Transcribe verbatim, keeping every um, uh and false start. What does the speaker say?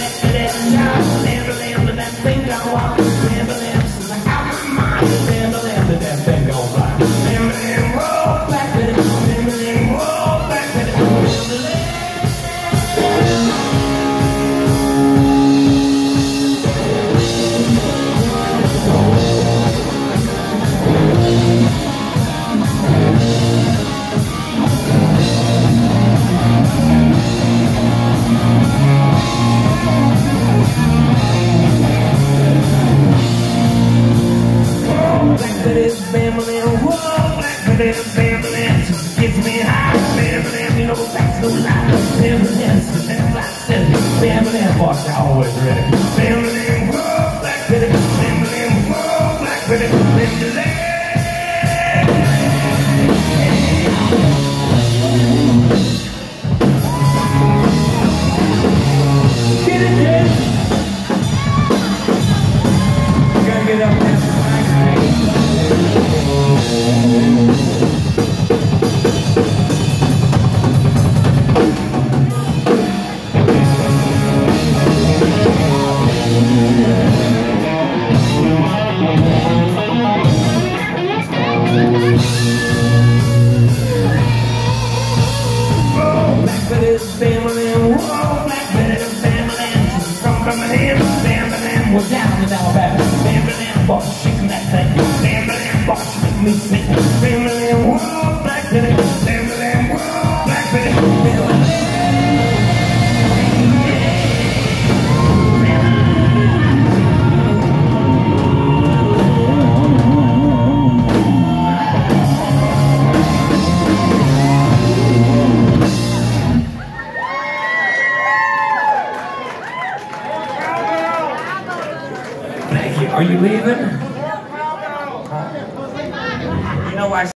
Gets me high, bam, you know that's no lie. Bam, bam, bam, bam, boss, always ready. Bam, bam, whoa, black bitty, bam, bam, whoa, black bitty, bam, bam. Get it, kid. You gotta get up there. We're down in Alabama. Bam, bam, boss, shaking that thing. Bam, bam, boss, make me sing. Bam, bam, whoa, black bitty. Bam, bam, whoa, black bitty. Bam, bam. Are you leaving? Huh? You know why?